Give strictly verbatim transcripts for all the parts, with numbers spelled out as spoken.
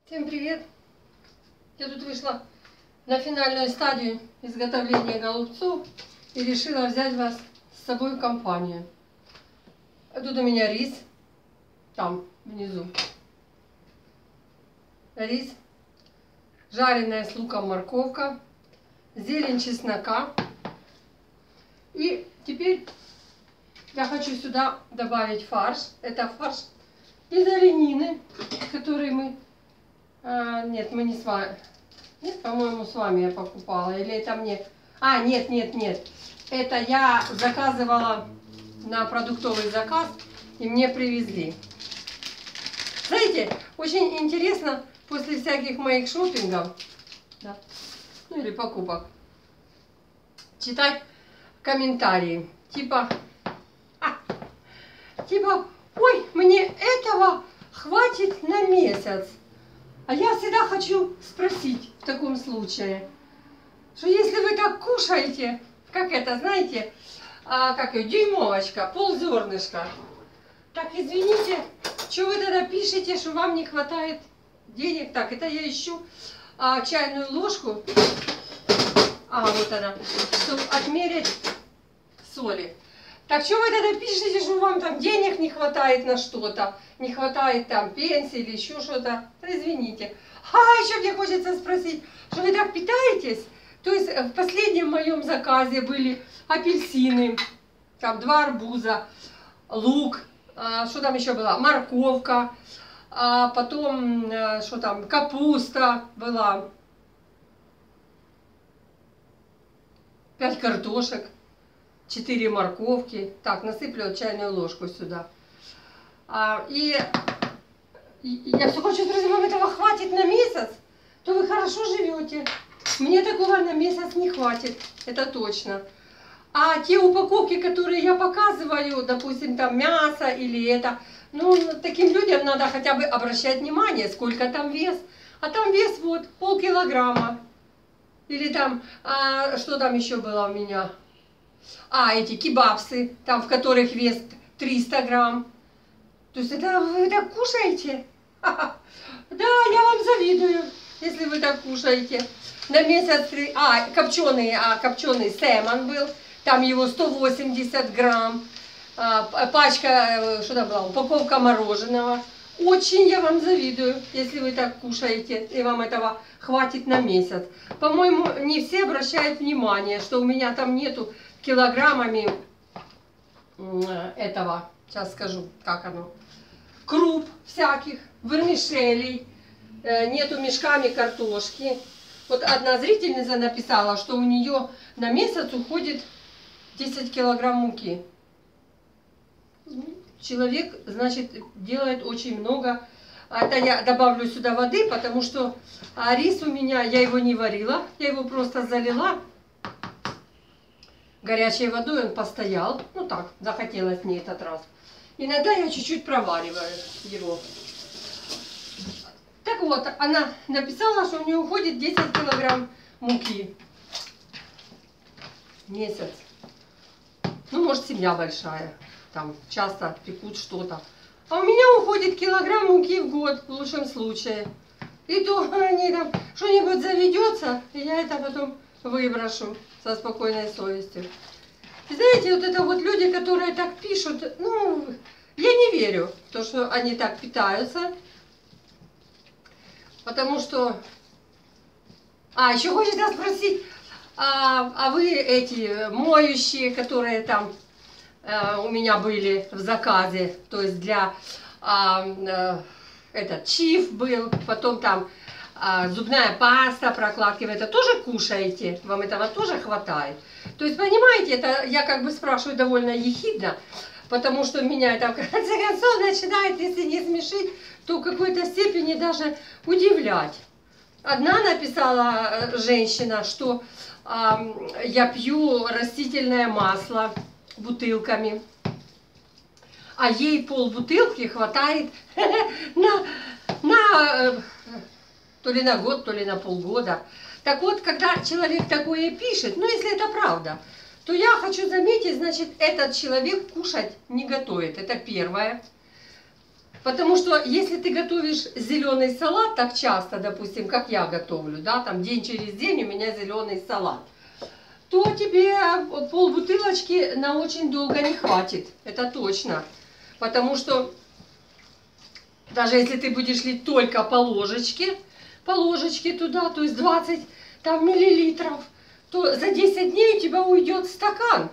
Всем привет! Я тут вышла на финальную стадию изготовления голубцов и решила взять вас с собой в компанию. Тут у меня рис, там внизу. Рис, жареная с луком морковка, зелень чеснока. И теперь я хочу сюда добавить фарш. Это фарш из оленины, который мы... А, нет, мы не с вами. Нет, по-моему, с вами я покупала. Или это мне... А, нет, нет, нет. Это я заказывала на продуктовый заказ, и мне привезли. Знаете, очень интересно после всяких моих шопингов, да, ну или покупок, читать комментарии. Типа, а, типа, ой, мне этого хватит на месяц. А я всегда хочу спросить в таком случае, что если вы так кушаете, как это, знаете, а, как ее, дюймовочка, ползернышка, так извините, что вы тогда пишете, что вам не хватает денег? Так, это я ищу а, чайную ложку, а вот она, чтобы отмерить соли. Так что вы тогда пишете, что вам там денег не хватает на что-то, не хватает там пенсии или еще что-то? Да извините. А еще мне хочется спросить, что вы так питаетесь? То есть в последнем моем заказе были апельсины, там два арбуза, лук, а, что там еще было, морковка, а потом а, что там, капуста была, пять картошек. четыре морковки. Так, насыплю чайную ложку сюда. А, и, и я все хочу спросить, вам этого хватит на месяц? То вы хорошо живете. Мне такого на месяц не хватит, это точно. А те упаковки, которые я показываю, допустим, там мясо или это, ну, таким людям надо хотя бы обращать внимание, сколько там вес. А там вес вот полкилограмма. Или там, а, что там еще было у меня? А, эти кебабсы, там в которых вес триста грамм. То есть это вы так кушаете? Да, я вам завидую, если вы так кушаете. На месяц... А, копченый, а, копченый сэмон был. Там его сто восемьдесят грамм. А, пачка, что там была, упаковка мороженого. Очень я вам завидую, если вы так кушаете, и вам этого хватит на месяц. По-моему, не все обращают внимание, что у меня там нету килограммами этого, сейчас скажу, как оно, круп всяких, вермишелей, нету мешками картошки. Вот одна зрительница написала, что у нее на месяц уходит десять килограмм муки. Человек, значит, делает очень много. Это я добавлю сюда воды, потому что а рис у меня, я его не варила, я его просто залила горячей водой, он постоял. Ну так, захотелось мне этот раз. Иногда я чуть-чуть провариваю его. Так вот, она написала, что у нее уходит десять килограмм муки. Месяц. Ну, может, семья большая. Там часто пекут что-то. А у меня уходит килограмм муки в год, в лучшем случае. И то они там что-нибудь заведется, и я это потом выброшу со спокойной совестью. И знаете, вот это вот люди, которые так пишут, ну, я не верю в то, что они так питаются. Потому что... А, еще хочется спросить, а, а вы эти моющие, которые там э, у меня были в заказе, то есть для... А, э, этот чиф был, потом там а, зубная паста, прокладки, вы это тоже кушаете? Вам этого тоже хватает? То есть, понимаете, это я как бы спрашиваю довольно ехидно, потому что меня это в конце концов начинает, если не смешить, то в какой-то степени даже удивлять. Одна написала женщина, что а, я пью растительное масло бутылками, а ей полбутылки хватает на, на то ли на год, то ли на полгода. Так вот, когда человек такое пишет, ну если это правда, то я хочу заметить, значит, этот человек кушать не готовит. Это первое. Потому что если ты готовишь зеленый салат так часто, допустим, как я готовлю, да, там день через день у меня зеленый салат, то тебе полбутылочки на очень долго не хватит. Это точно. Потому что даже если ты будешь лить только по ложечке, по ложечке туда, то есть двадцать там, миллилитров, то за десять дней у тебя уйдет стакан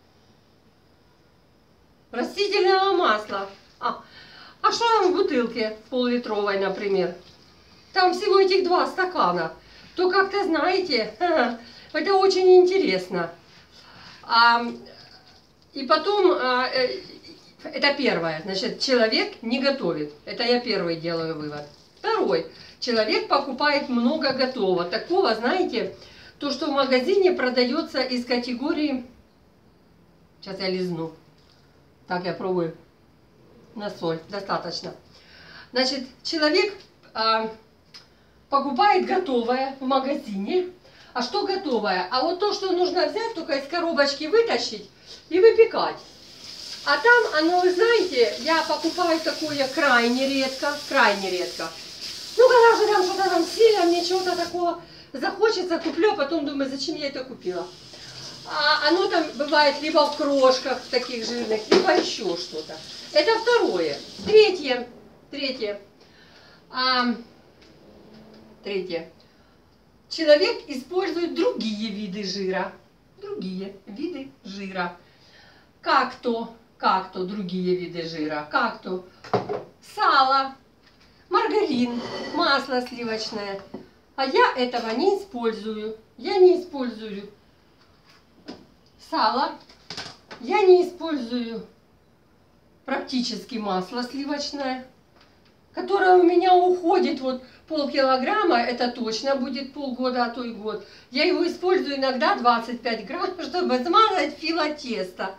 растительного масла. А, а что там в бутылке пол-литровой, например? Там всего этих два стакана. То как-то, знаете, это очень интересно. А, и потом, а, это первое, значит, человек не готовит. Это я первый делаю вывод. Второй. Человек покупает много готового. Такого, знаете, то, что в магазине продается из категории... Сейчас я лизну. Так, я пробую. На соль. Достаточно. Значит, человек а, покупает готовое в магазине. А что готовое? А вот то, что нужно взять, только из коробочки вытащить и выпекать. А там оно, вы знаете, я покупаю такое крайне редко. Крайне редко. Ну, когда же там что-то там сильно, мне чего-то такого захочется, куплю, а потом думаю, зачем я это купила. А оно там бывает либо в крошках таких жирных, либо еще что-то. Это второе. Третье. Третье. А, третье. Человек использует другие виды жира. Другие виды жира. Как то, как то другие виды жира. Как то сало, маргарин, масло сливочное. А я этого не использую. Я не использую сало. Я не использую практически масло сливочное, которое у меня уходит вот полкилограмма. Это точно будет полгода, а то и год. Я его использую иногда двадцать пять грамм, чтобы смазать фило теста.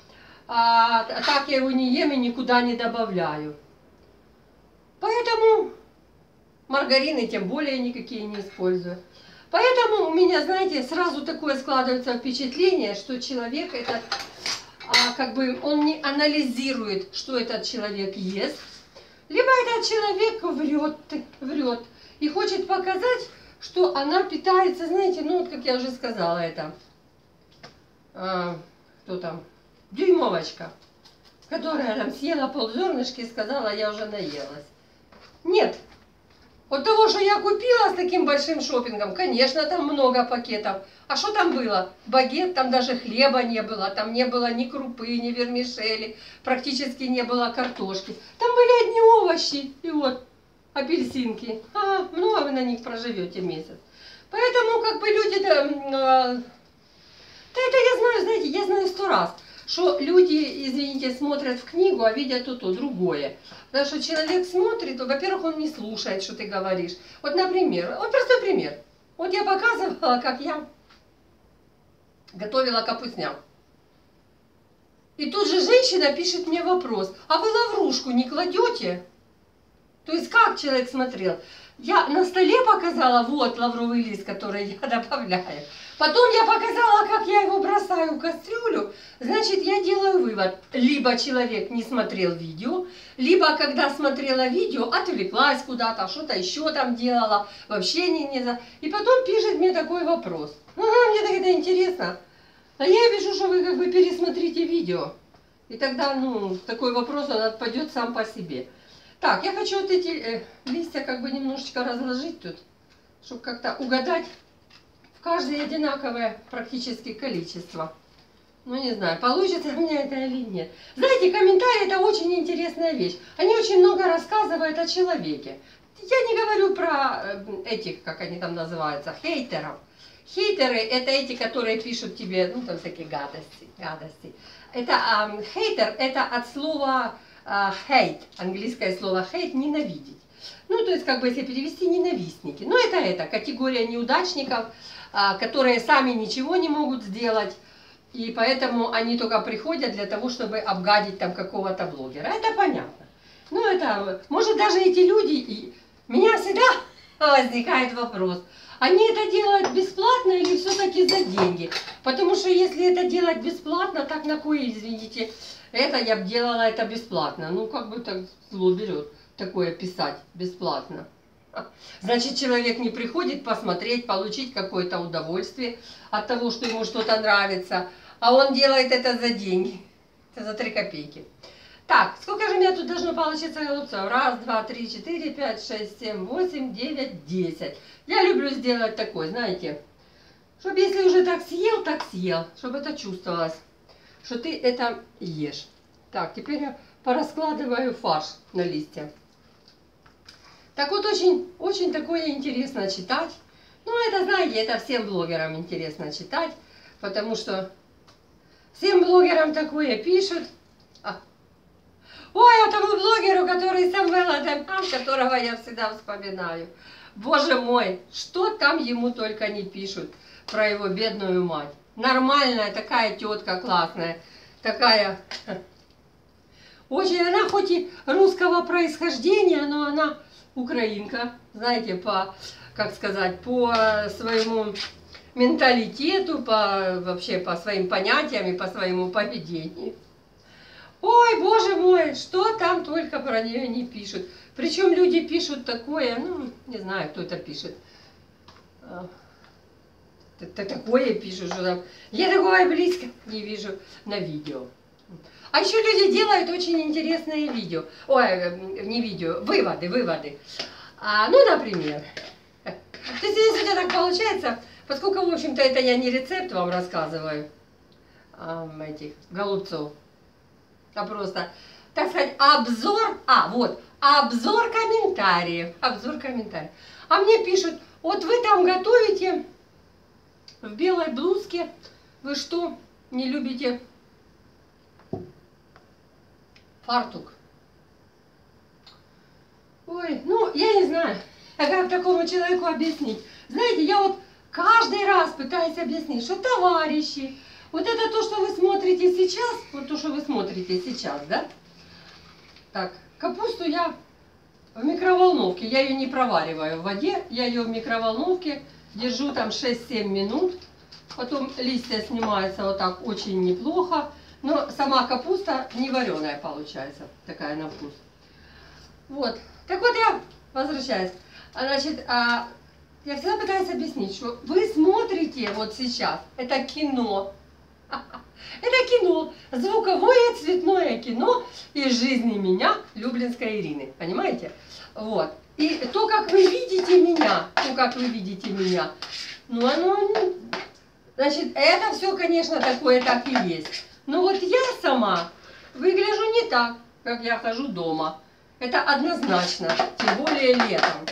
А так я его не ем и никуда не добавляю. Поэтому маргарины тем более никакие не использую. Поэтому у меня, знаете, сразу такое складывается впечатление, что человек этот, а, как бы, он не анализирует, что этот человек ест. Либо этот человек врет, врет и хочет показать, что она питается, знаете, ну вот как я уже сказала, это, а, кто там, дюймовочка, которая там съела ползернышки и сказала, я уже наелась. Нет. От того, что я купила с таким большим шопингом, конечно, там много пакетов. А что там было? Багет, там даже хлеба не было, там не было ни крупы, ни вермишели, практически не было картошки. Там были одни овощи и вот апельсинки. Ага, много вы на них проживете месяц. Поэтому как бы люди, да, да это я знаю, знаете, я знаю сто раз, что люди, извините, смотрят в книгу, а видят то-то, другое. Потому что человек смотрит, во-первых, он не слушает, что ты говоришь. Вот, например, вот простой пример. Вот я показывала, как я готовила капустняк. И тут же женщина пишет мне вопрос, а вы лаврушку не кладете? То есть как человек смотрел? Я на столе показала, вот лавровый лист, который я добавляю. Потом я показала, как я его бросаю в кастрюлю. Значит, я делаю вывод. Либо человек не смотрел видео, либо когда смотрела видео, отвлеклась куда-то, что-то еще там делала, вообще не, не за... И потом пишет мне такой вопрос. Ага, мне так это интересно. А я пишу, что вы как бы пересмотрите видео. И тогда, ну, такой вопрос, он отпадет сам по себе. Так, я хочу вот эти э, листья как бы немножечко разложить тут, чтобы как-то угадать. Каждое одинаковое практически количество. Ну, не знаю, получится у меня это или нет. Знаете, комментарии — это очень интересная вещь. Они очень много рассказывают о человеке. Я не говорю про этих, как они там называются, хейтеров. Хейтеры — это эти, которые пишут тебе, ну, там всякие гадости. гадости. Это а, хейтер — это от слова а, hate, английское слово hate — ненавидеть. Ну, то есть, как бы, если перевести, ненавистники. Но это это, категория неудачников, которые сами ничего не могут сделать, и поэтому они только приходят для того, чтобы обгадить там какого-то блогера. Это понятно. Ну, это, может, даже эти люди, и меня всегда возникает вопрос, они это делают бесплатно или все-таки за деньги? Потому что если это делать бесплатно, так на кой, извините, Это я бы делала это бесплатно. Ну, как бы так зло берет такое писать бесплатно. Значит, человек не приходит посмотреть, получить какое-то удовольствие от того, что ему что-то нравится, а он делает это за деньги, это за три копейки. Так, сколько же у меня тут должно получиться голубцов? Раз, два, три, четыре, пять, шесть, семь, восемь, девять, десять. Я люблю сделать такой, знаете, чтобы если уже так съел, так съел, чтобы это чувствовалось, что ты это ешь. Так, теперь я пораскладываю фарш на листья. Так вот, очень, очень такое интересно читать. Ну, это, знаете, это всем блогерам интересно читать, потому что всем блогерам такое пишут. А. Ой, этому блогеру, который Самвел Адамян, которого я всегда вспоминаю. Боже мой, что там ему только не пишут про его бедную мать. Нормальная такая тетка классная, такая... Очень, она хоть и русского происхождения, но она украинка, знаете, по, как сказать, по своему менталитету, по, вообще по своим понятиям и по своему поведению. Ой, боже мой, что там только про нее не пишут. Причем люди пишут такое, ну, не знаю, кто это пишет. Это такое пишут, что там... Я такого близко не вижу на видео. А еще люди делают очень интересные видео. Ой, не видео, выводы, выводы. А, ну, например. То есть, если у тебя так получается, поскольку, в общем-то, это я не рецепт вам рассказываю, а, этих голубцов, а просто, так сказать, обзор, а, вот, обзор комментариев, обзор комментариев. А мне пишут, вот вы там готовите в белой блузке, вы что, не любите... фартук. Ой, ну, я не знаю, как такому человеку объяснить. Знаете, я вот каждый раз пытаюсь объяснить, что товарищи, вот это то, что вы смотрите сейчас, вот то, что вы смотрите сейчас, да? Так, капусту я в микроволновке, я ее не провариваю в воде, я ее в микроволновке держу там шесть-семь минут, потом листья снимаются вот так очень неплохо. Но сама капуста не вареная получается, такая на вкус. Вот. Так вот я возвращаюсь. Значит, а, я всегда пытаюсь объяснить, что вы смотрите вот сейчас, это кино. Это кино, звуковое цветное кино из жизни меня, Люблинской Ирины. Понимаете? Вот. И то, как вы видите меня, то, как вы видите меня, ну оно... Значит, это все, конечно, такое так и есть. Но вот я сама выгляжу не так, как я хожу дома. Это однозначно, тем более летом.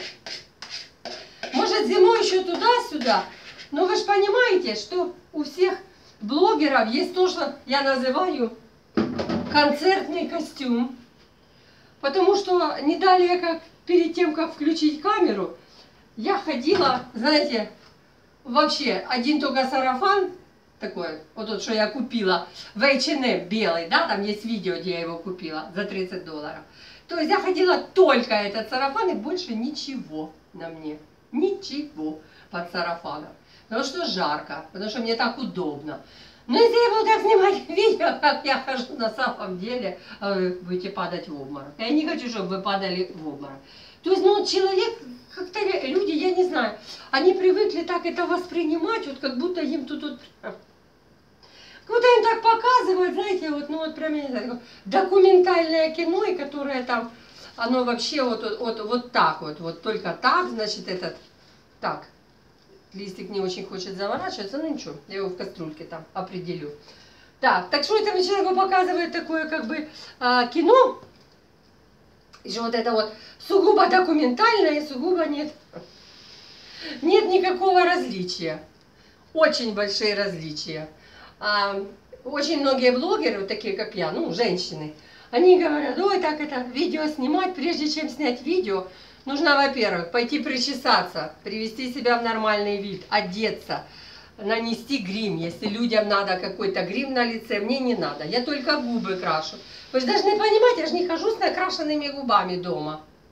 Может, зимой еще туда-сюда, но вы же понимаете, что у всех блогеров есть то, что я называю концертный костюм. Потому что не далее, как перед тем, как включить камеру, я ходила, знаете, вообще один только сарафан, такой, вот тот, что я купила в эйч энд эм белый, да, там есть видео, где я его купила за тридцать долларов. То есть я ходила только этот сарафан и больше ничего на мне. Ничего под сарафаном. Потому что жарко, потому что мне так удобно. Но если я буду так снимать видео, как я хожу на самом деле, вы будете падать в обморок. Я не хочу, чтобы вы падали в обморок. То есть, ну, человек, как-то люди, я не знаю, они привыкли так это воспринимать, вот как будто им тут вот... Как будто им так показывают, знаете, вот, ну вот прям, я не знаю, документальное кино, и которое там, оно вообще вот, вот, вот, вот так вот, вот только так, значит, этот, так, листик не очень хочет заворачиваться, ну ничего, я его в кастрюльке там определю. Так, так что этому человеку показывает такое, как бы, а, кино, и же вот это вот сугубо документальное, и сугубо нет, нет никакого различия, очень большие различия. А, очень многие блогеры, вот такие как я, ну, женщины, они говорят, ой, так это видео снимать, прежде чем снять видео, нужно, во-первых, пойти причесаться, привести себя в нормальный вид, одеться, нанести грим. Если людям надо какой-то грим на лице, мне не надо, я только губы крашу. Вы же должны понимать, я же не хожу с накрашенными губами дома.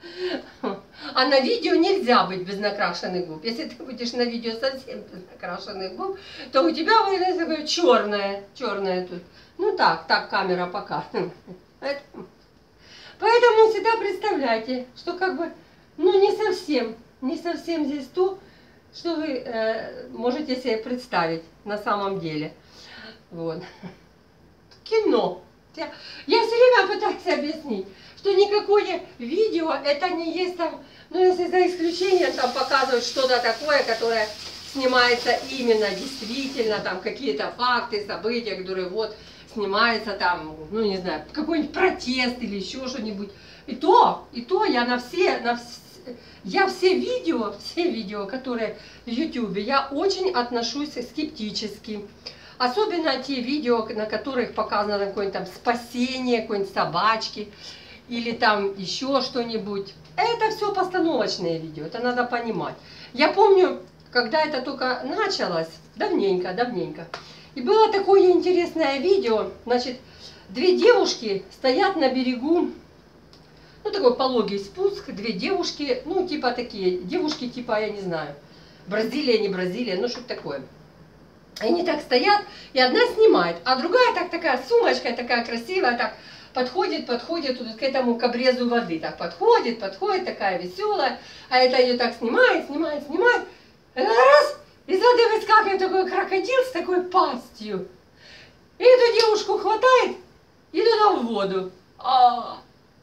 А на видео нельзя быть без накрашенных губ. Если ты будешь на видео совсем без накрашенных губ, то у тебя будет такое черное, черное тут. Ну так, так камера показывает. Поэтому, поэтому всегда представляйте, что как бы, ну не совсем, не совсем здесь то, что вы э, можете себе представить на самом деле. Вот. Кино. Я, я все время пытаюсь объяснить, что никакое видео это не есть там, ну если за исключением там показывают что-то такое, которое снимается именно действительно, там какие-то факты, события, которые вот снимается там, ну не знаю, какой-нибудь протест или еще что-нибудь. И то, и то я на все, на все, я все видео, все видео, которые в YouTube, я очень отношусь скептически. Особенно те видео, на которых показано какое-нибудь там спасение какой-нибудь собачки или там еще что-нибудь. Это все постановочные видео, это надо понимать. Я помню, когда это только началось, давненько, давненько, и было такое интересное видео, значит, две девушки стоят на берегу, ну такой пологий спуск, две девушки, ну типа такие, девушки типа, я не знаю, Бразилия, не Бразилия, ну что-то такое. Они так стоят, и одна снимает, а другая так такая сумочка, такая красивая, так подходит, подходит вот к этому к обрезу воды, так подходит, подходит, такая веселая, а это ее так снимает, снимает, снимает, и раз, из воды выскакивает такой крокодил с такой пастью, и эту девушку хватает и туда в воду. А,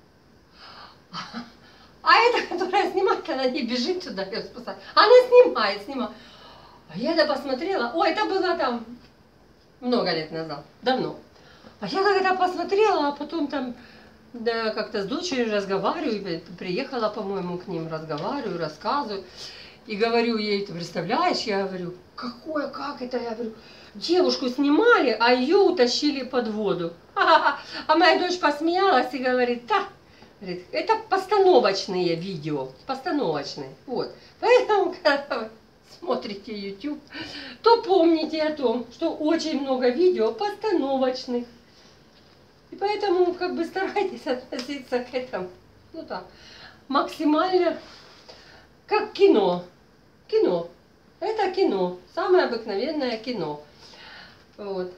а эта, которая снимает, она не бежит туда, ее спасает, она снимает, снимает. А я это посмотрела, ой, это было там много лет назад, давно. А я когда посмотрела, а потом там да, как-то с дочерью разговариваю, приехала, по-моему, к ним, разговариваю, рассказываю. И говорю ей, ты представляешь, я говорю, какое, как это, я говорю, девушку снимали, а ее утащили под воду. А моя дочь посмеялась и говорит, да, говорит, это постановочные видео, постановочные, вот. Поэтому, когда вы смотрите YouTube, то помните о том, что очень много видео постановочных. И поэтому как бы старайтесь относиться к этому, ну так, максимально как кино. Кино. Это кино. Самое обыкновенное кино. Вот.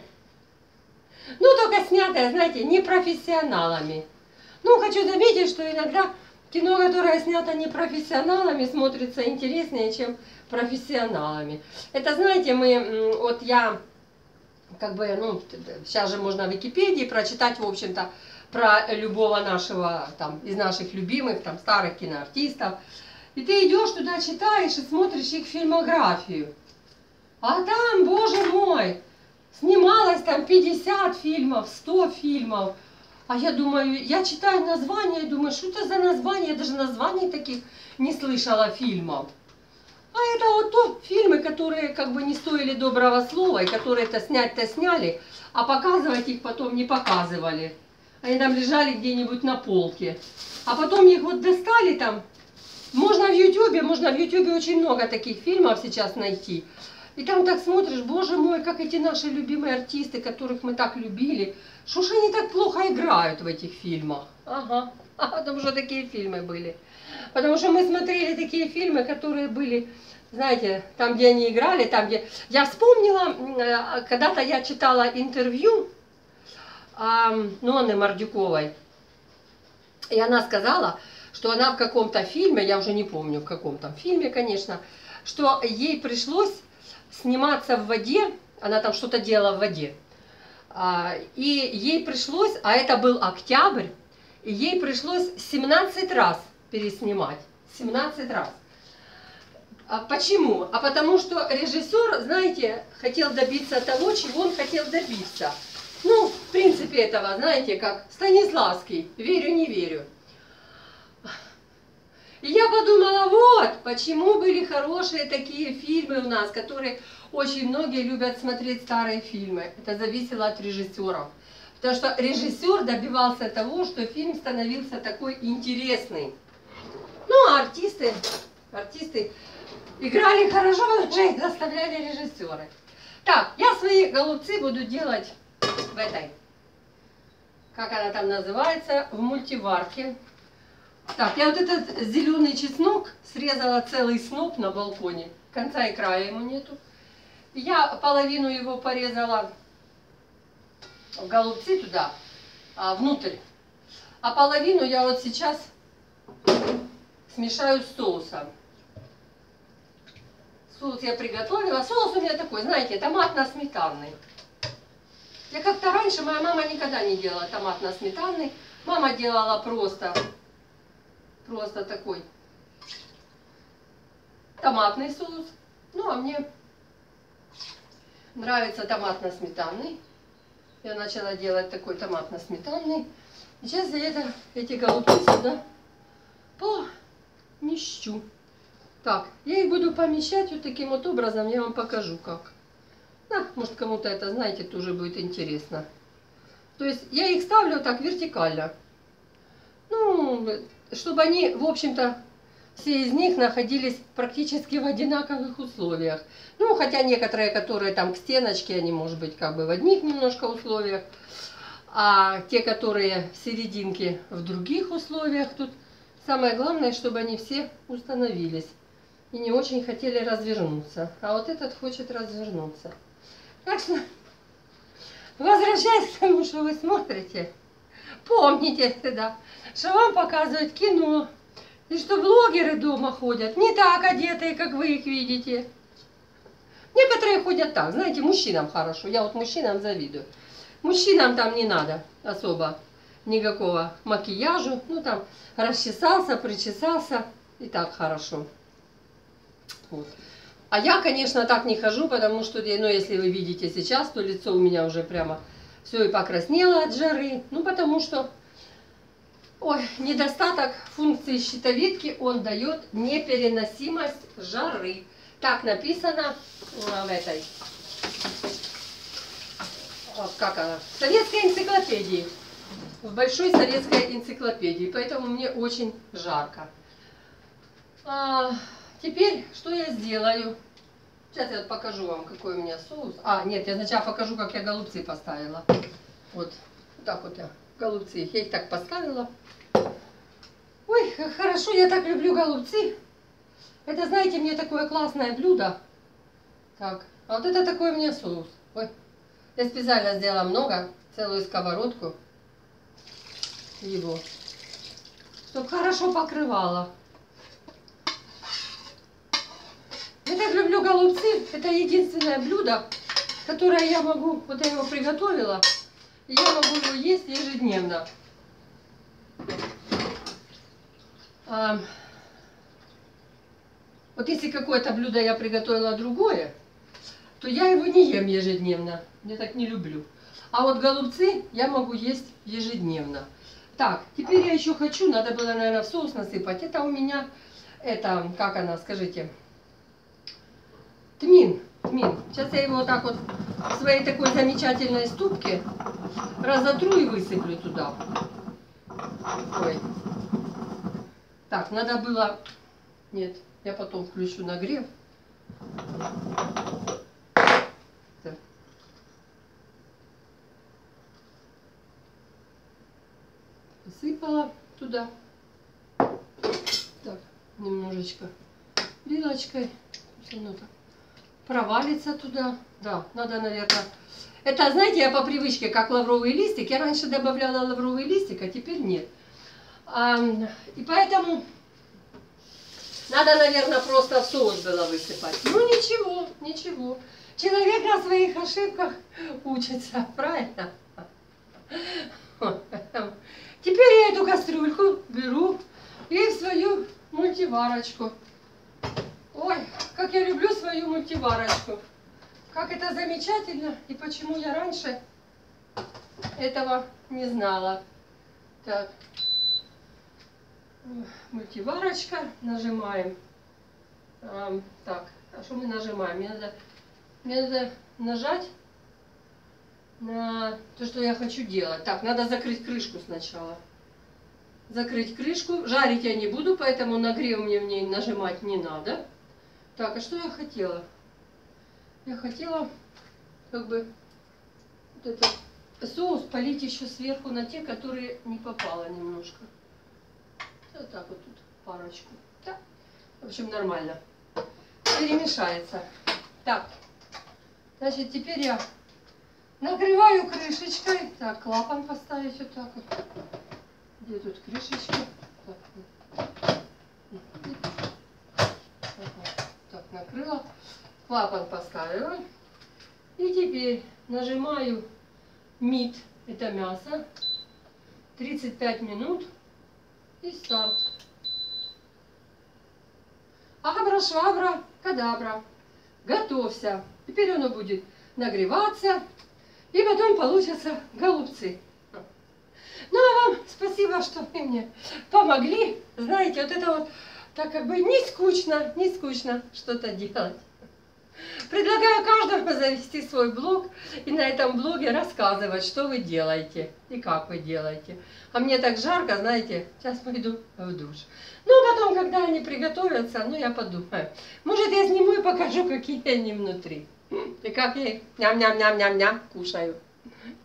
Ну, только снятое, знаете, не профессионалами. Ну, хочу заметить, что иногда кино, которое снято не профессионалами, смотрится интереснее, чем профессионалами. Это, знаете, мы, вот я, как бы, ну, сейчас же можно в Википедии прочитать, в общем-то, про любого нашего, там, из наших любимых, там, старых киноартистов. И ты идешь туда, читаешь и смотришь их фильмографию. А там, боже мой, снималось там пятьдесят фильмов, сто фильмов. А я думаю, я читаю названия и думаю, что это за название? Я даже названий таких не слышала фильмов. А это вот то фильмы, которые как бы не стоили доброго слова, и которые-то снять-то сняли, а показывать их потом не показывали. Они там лежали где-нибудь на полке. А потом их вот достали там. Можно в Ютубе, можно в Ютубе очень много таких фильмов сейчас найти. И там так смотришь, боже мой, как эти наши любимые артисты, которых мы так любили, что ж они так плохо играют в этих фильмах? Ага, а потому что такие фильмы были. Потому что мы смотрели такие фильмы, которые были, знаете, там, где они играли, там, где... Я вспомнила, когда-то я читала интервью Нонны Мордюковой, и она сказала, что она в каком-то фильме, я уже не помню в каком там фильме, конечно, что ей пришлось сниматься в воде, она там что-то делала в воде, и ей пришлось, а это был октябрь, и ей пришлось семнадцать раз переснимать, семнадцать раз. А почему? А потому что режиссер, знаете, хотел добиться того, чего он хотел добиться. Ну, в принципе, этого, знаете, как Станиславский, верю, не верю. И я подумала, вот, почему были хорошие такие фильмы у нас, которые очень многие любят смотреть старые фильмы. Это зависело от режиссеров. Потому что режиссер добивался того, что фильм становился такой интересный. Ну, а артисты, артисты играли хорошо, потому что их заставляли режиссеры. Так, я свои голубцы буду делать в этой, как она там называется, в мультиварке. Так, я вот этот зеленый чеснок срезала целый сноп на балконе. Конца и края ему нету. Я половину его порезала в голубцы туда, а, внутрь. А половину я вот сейчас смешаю с соусом. Соус я приготовила. Соус у меня такой, знаете, томатно-сметанный. Я как-то раньше, моя мама никогда не делала томатно-сметанный. Мама делала просто, просто такой томатный соус. Ну, а мне нравится томатно-сметанный. Я начала делать такой томатно-сметанный. Сейчас я это, эти голубцы сюда помещу. Так, я их буду помещать вот таким вот образом. Я вам покажу как. Да, может кому-то это, знаете, тоже будет интересно. То есть я их ставлю так вертикально. Ну, чтобы они, в общем-то, все из них находились практически в одинаковых условиях. Ну, хотя некоторые, которые там к стеночке, они, может быть, как бы в одних немножко условиях. А те, которые в серединке, в других условиях. Тут самое главное, чтобы они все установились. И не очень хотели развернуться. А вот этот хочет развернуться. Так что, возвращаясь к тому, что вы смотрите, помните всегда, что вам показывают кино. И что блогеры дома ходят не так одетые, как вы их видите. Некоторые ходят так, знаете, мужчинам хорошо. Я вот мужчинам завидую. Мужчинам там не надо особо никакого макияжу. Ну там расчесался, причесался и так хорошо. Вот. А я, конечно, так не хожу, потому что, ну, если вы видите сейчас, то лицо у меня уже прямо все и покраснело от жары. Ну, потому что, ой, недостаток функции щитовидки, он дает непереносимость жары. Так написано в этой, вот как она, в советской энциклопедии, в большой советской энциклопедии. Поэтому мне очень жарко. А, теперь, что я сделаю? Сейчас я покажу вам, какой у меня соус. А, нет, я сначала покажу, как я голубцы поставила. Вот, вот так вот я голубцы. Я их так поставила. Ой, как хорошо, я так люблю голубцы. Это, знаете, мне такое классное блюдо. Так, а вот это такой у меня соус. Ой, я специально сделала много, целую сковородку его, чтобы хорошо покрывало. Я так люблю голубцы. Это единственное блюдо, которое я могу, вот я его приготовила, и я могу его есть ежедневно. А, вот если какое-то блюдо я приготовила другое, то я его не ем ежедневно. Я так не люблю. А вот голубцы я могу есть ежедневно. Так, теперь я еще хочу, надо было, наверное, в соус насыпать. Это у меня, это, как она, скажите, тмин. Тмин. Сейчас я его вот так вот в своей такой замечательной ступке разотру и высыплю туда. Ой. Так, надо было... Нет, я потом включу нагрев. Так. Посыпала туда. Так, немножечко вилочкой. Оно так провалится туда. Да, надо, наверное... Это, знаете, я по привычке, как лавровый листик. Я раньше добавляла лавровый листик, а теперь нет. А, и поэтому надо, наверное, просто в соус было высыпать. Ну, ничего, ничего. Человек на своих ошибках учится, правильно? Теперь я эту кастрюльку беру и в свою мультиварочку. Ой, как я люблю свою мультиварочку. Как это замечательно. И почему я раньше этого не знала. Так. Мультиварочка. Нажимаем. А, так, а что мы нажимаем? Мне надо, мне надо нажать на то, что я хочу делать. Так, надо закрыть крышку сначала. Закрыть крышку. Жарить я не буду, поэтому нагрев мне в ней нажимать не надо. Так, а что я хотела? Я хотела как бы вот этот соус полить еще сверху на те, которые не попало немножко. Вот так вот тут парочку. Да. В общем, нормально. Перемешается. Так. Значит, теперь я накрываю крышечкой. Так, клапан поставить вот так вот. Где тут крышечка? Так, так, накрыла. Клапан поставила. И теперь нажимаю мид. Это мясо. тридцать пять минут. И старт. Абра-швабра, кадабра. Готовься. Теперь оно будет нагреваться. И потом получатся голубцы. Ну а вам спасибо, что вы мне помогли. Знаете, вот это вот так как бы не скучно, не скучно что-то делать. Предлагаю каждому завести свой блог и на этом блоге рассказывать, что вы делаете и как вы делаете. А мне так жарко, знаете, сейчас пойду в душ. Ну, а потом, когда они приготовятся, ну, я подумаю. Может, я сниму и покажу, какие они внутри. И как я их ням-ням-ням-ням-ням кушаю.